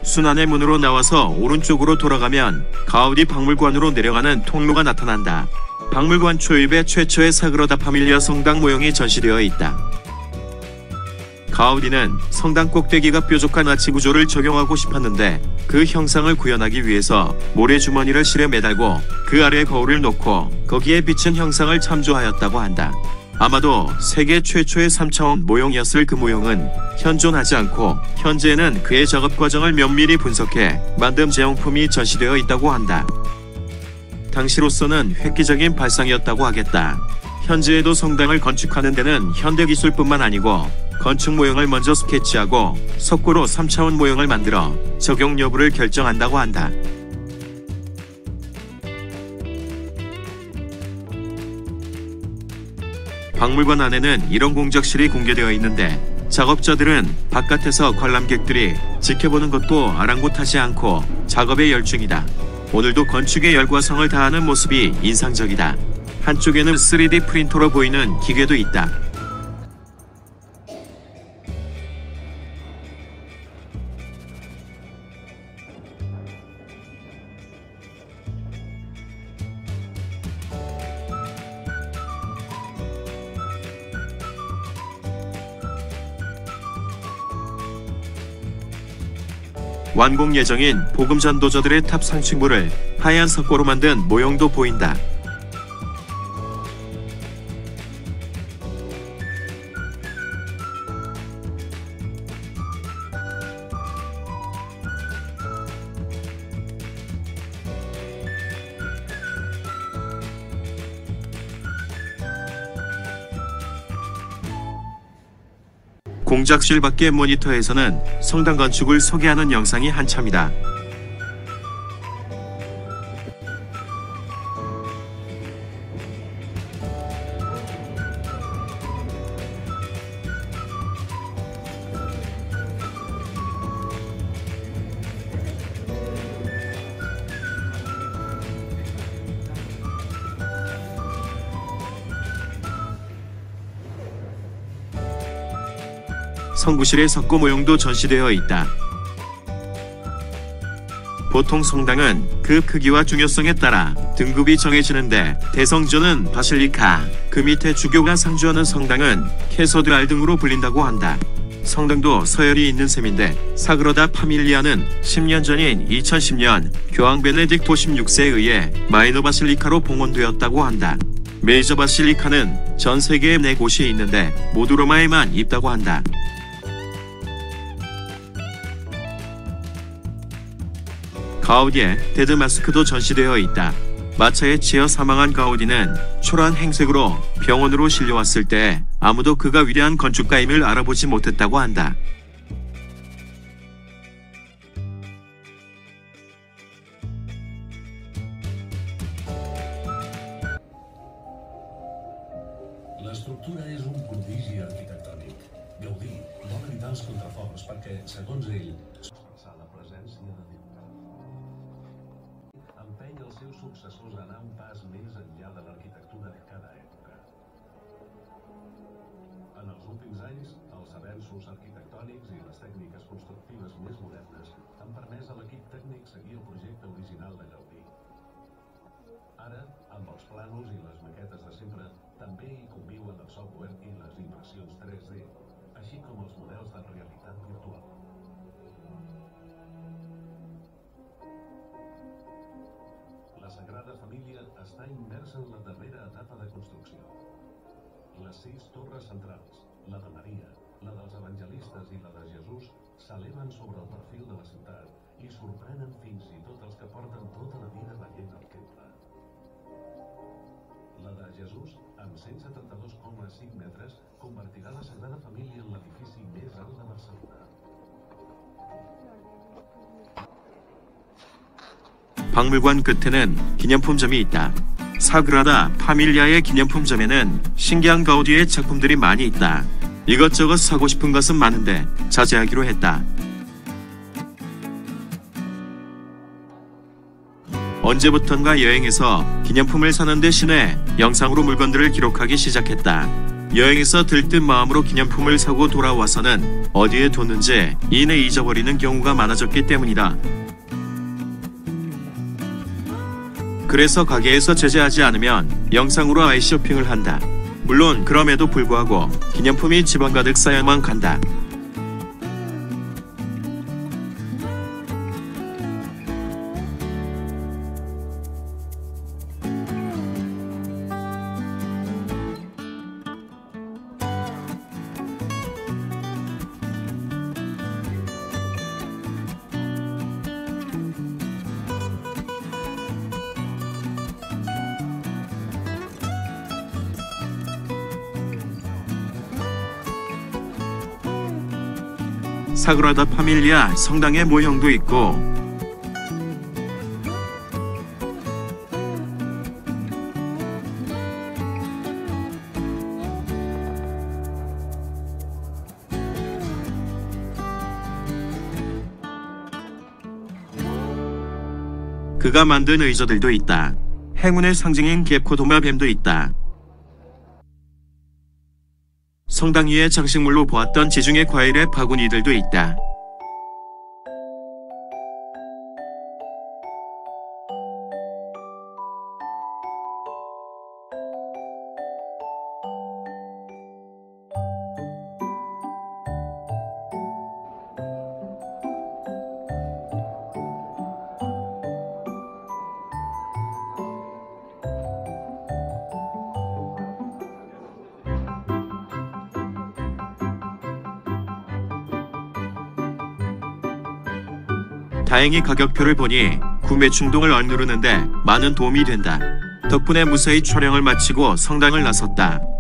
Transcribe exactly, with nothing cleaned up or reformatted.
순환의 문으로 나와서 오른쪽으로 돌아가면 가우디 박물관으로 내려가는 통로가 나타난다. 박물관 초입에 최초의 사그라다 파밀리아 성당 모형이 전시되어 있다. 가우디는 성당 꼭대기가 뾰족한 아치 구조를 적용하고 싶었는데 그 형상을 구현하기 위해서 모래주머니를 실에 매달고 그 아래에 거울을 놓고 거기에 비친 형상을 참조하였다고 한다. 아마도 세계 최초의 삼 차원 모형이었을 그 모형은 현존하지 않고 현재는 그의 작업 과정을 면밀히 분석해 만든 제형품이 전시되어 있다고 한다. 당시로서는 획기적인 발상이었다고 하겠다. 현재에도 성당을 건축하는 데는 현대기술뿐만 아니고 건축 모형을 먼저 스케치하고 석고로 삼 차원 모형을 만들어 적용 여부를 결정한다고 한다. 박물관 안에는 이런 공작실이 공개되어 있는데 작업자들은 바깥에서 관람객들이 지켜보는 것도 아랑곳하지 않고 작업에 열중이다. 오늘도 건축의 열과 성을 다하는 모습이 인상적이다. 한쪽에는 쓰리디 프린터로 보이는 기계도 있다. 완공 예정인 복음전도자들의 탑 상층부를 하얀 석고로 만든 모형도 보인다. 공작실 밖의 모니터에서는 성당 건축을 소개하는 영상이 한참이다. 성구실의 석고 모형도 전시되어 있다. 보통 성당은 그 크기와 중요성에 따라 등급이 정해지는데 대성전은 바실리카, 그 밑에 주교가 상주하는 성당은 캐서드랄 등으로 불린다고 한다. 성당도 서열이 있는 셈인데 사그라다 파밀리아는 십 년 전인 이천십 년 교황 베네딕토 십육 세에 의해 마이너 바실리카로 봉헌되었다고 한다. 메이저 바실리카는 전 세계에 네 곳이 있는데 모두 로마에만 있다고 한다. 가우디의 데드 마스크도 전시되어 있다. 마차에 치여 사망한 가우디는 초라한 행색으로 병원으로 실려왔을 때 아무도 그가 위대한 건축가임을 알아보지 못했다고 한다. La estructura és un prodigi arquitectònic. Gaudí va cridar els contraforts perquè, segons ell, expressar la presència de Déu. Empeny els seus successors a anar un pas més enllà de l'arquitectura de cada època. En els últims anys, els avenços arquitectònics i les tècniques constructives més modernes han permès a l'equip tècnic seguir el projecte original de Gaudí. Ara, amb els plànols i les maquetes de sempre, també hi conviuen el software i les impressions tres D, així com els models de realitat virtual. La Sagrada Família està immersa en la darrera etapa de construcció. Les sis torres centrals, la de Maria, la dels evangelistes i la de Jesús, s'eleven sobre el perfil de la ciutat i sorprenen fins i tot els que porten tota la vida veient el temple. La de Jesús, amb cent setanta-dos coma cinc metres, convertirà la Sagrada Família en l'edifici més alt de Barcelona. 박물관 끝에는 기념품점이 있다. 사그라다 파밀리아의 기념품점에는 신기한 가우디의 작품들이 많이 있다. 이것저것 사고 싶은 것은 많은데 자제하기로 했다. 언제부턴가 여행에서 기념품을 사는 대신에 영상으로 물건들을 기록하기 시작했다. 여행에서 들뜬 마음으로 기념품을 사고 돌아와서는 어디에 뒀는지 이내 잊어버리는 경우가 많아졌기 때문이다. 그래서 가게에서 제재하지 않으면 영상으로 아이 쇼핑을 한다. 물론 그럼에도 불구하고 기념품이 집안 가득 쌓여만 간다. 사그라다 파밀리아 성당의 모형도 있고 그가 만든 의자들도 있다. 행운의 상징인 개코도마 뱀도 있다. 성당 위의 장식물로 보았던 지중해 과일의 바구니들도 있다. 다행히 가격표를 보니 구매 충동을 억누르는데 많은 도움이 된다. 덕분에 무사히 촬영을 마치고 성당을 나섰다.